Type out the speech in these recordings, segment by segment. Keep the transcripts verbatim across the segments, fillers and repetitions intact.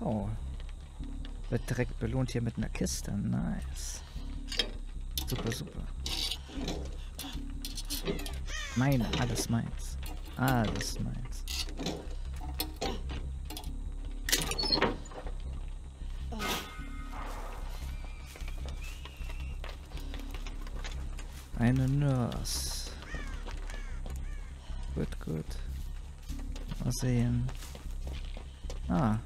Oh. Wird direkt belohnt hier mit einer Kiste. Nice. Super, super. Meine, alles meins. Alles meins. Eine Nurse. Gut, gut. Mal sehen. Ah.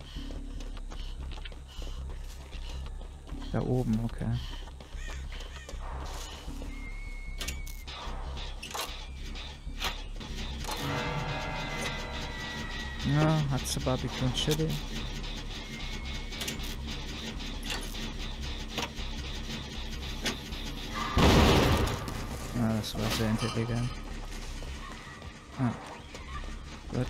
Da oben, okay. Ja, hat sie Barbecue und Chili. Ah, das war sehr intelligent. Ah. Gut.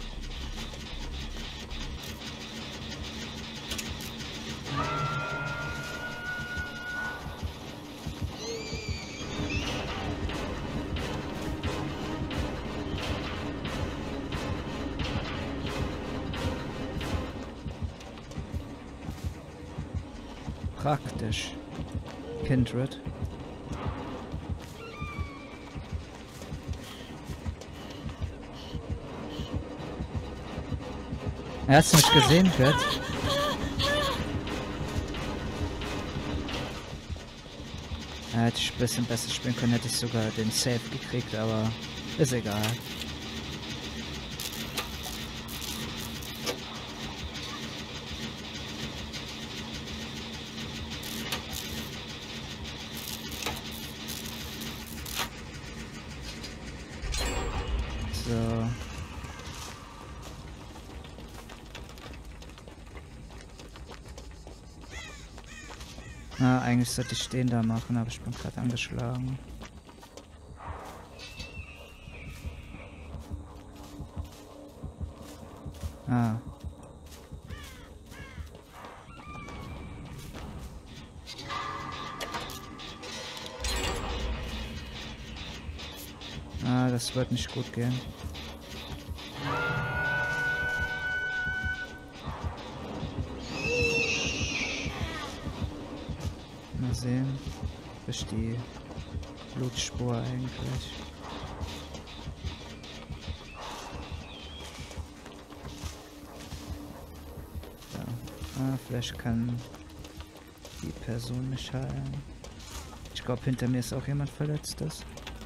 Praktisch. Kindred. Er hat's nicht gesehen, Fett. Ja, hätte ich ein bisschen besser spielen können, hätte ich sogar den Save gekriegt, aber ist egal. So. Na, eigentlich sollte ich den da machen, aber ich bin gerade angeschlagen. Ah. Ah, das wird nicht gut gehen. Mal sehen. Wo ist die Blutspur eigentlich? Ja. Ah, vielleicht kann die Person mich heilen. Ich glaube, hinter mir ist auch jemand Verletztes.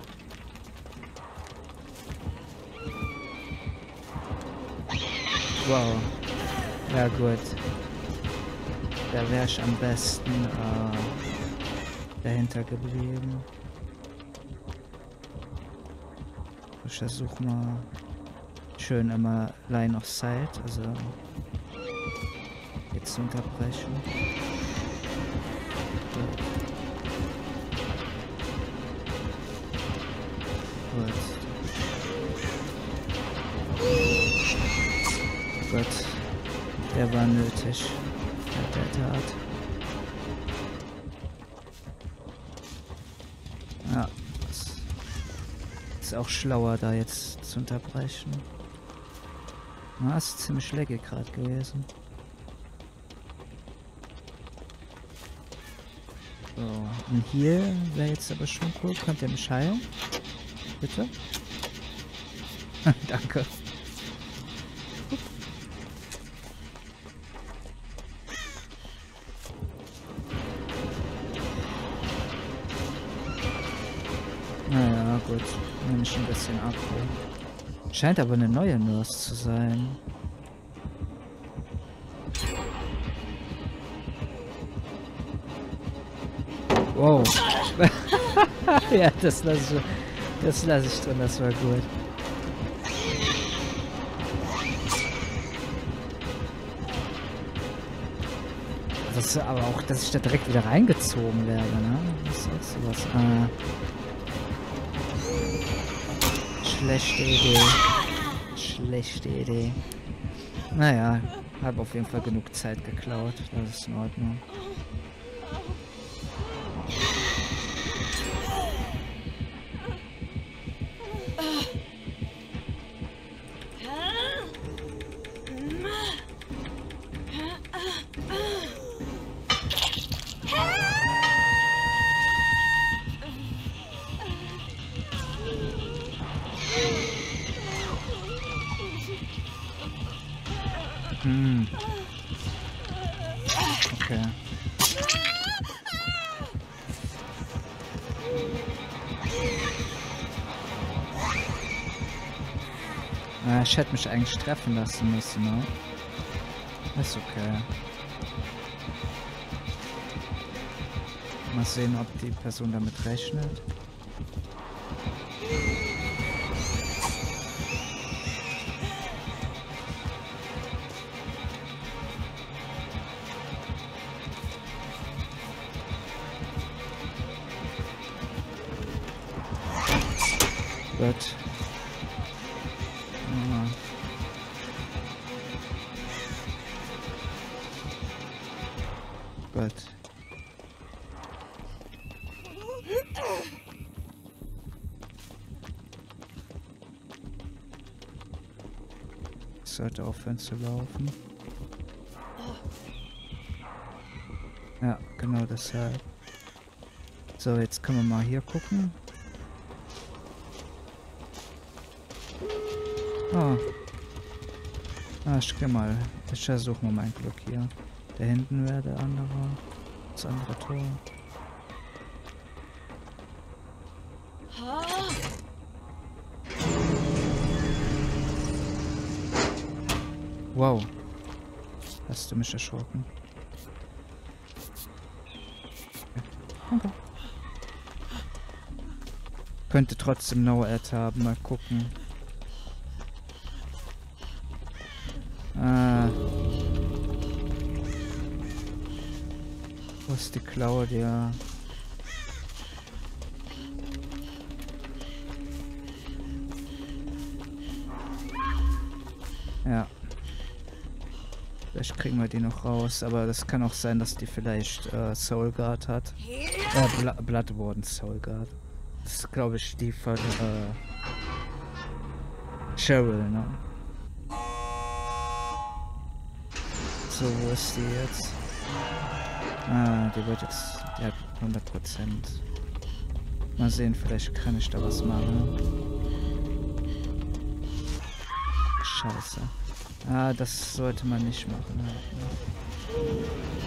Wow. Ja gut. Da wäre ich am besten äh, dahinter geblieben. Ich versuche mal schön immer Line of Sight, also jetzt zu unterbrechen. Gut. Gut. Gott, der war nötig. Der, der Tat. Ja, das ist auch schlauer, da jetzt zu unterbrechen. Na, ist ziemlich lecker gerade gewesen. So, und hier wäre jetzt aber schon cool. Könnt ihr mich heilen? Bitte? Danke. Naja, gut. Nehme ich ein bisschen ab. Scheint aber eine neue Nurse zu sein. Wow. Ja, das lasse ich, das lasse ich drin, das war gut. Das ist aber auch, dass ich da direkt wieder reingezogen werde, ne? Das ist auch sowas. Ah. Schlechte Idee. Schlechte Idee. Naja, habe auf jeden Fall genug Zeit geklaut. Das ist in Ordnung. Hm. Okay. Äh, ich hätte mich eigentlich treffen lassen müssen, ne? Ist okay. Mal sehen, ob die Person damit rechnet. Gut. Ja. Gut. Es sollte aufhören zu laufen. Ja, genau deshalb. So, jetzt können wir mal hier gucken. Oh. Ah, ich geh mal. Ich versuche mal mein Glück hier. Da hinten wäre der andere. Das andere Tor. Wow. Hast du mich erschrocken? Okay. Könnte trotzdem No-Ad haben. Mal gucken. Ah. Wo ist die Claudia? Ja. Vielleicht kriegen wir die noch raus, aber das kann auch sein, dass die vielleicht äh, Soul Guard hat. Äh, Bla Bloodwarden Soul Guard. Das ist, glaube ich, die von äh, Cheryl, ne? So, wo ist die jetzt? Ah, die wird jetzt... Die hat hundert Prozent. Mal sehen, vielleicht kann ich da was machen. Scheiße. Ah, das sollte man nicht machen. Halt, ne?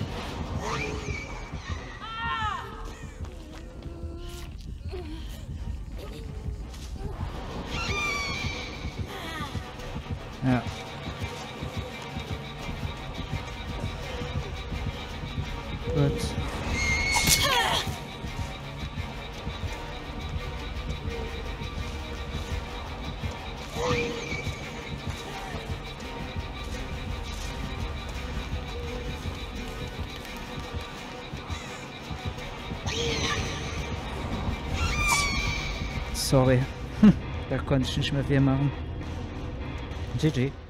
Ja. Gut. Sorry. Da konnte ich nicht mehr viel machen. G G.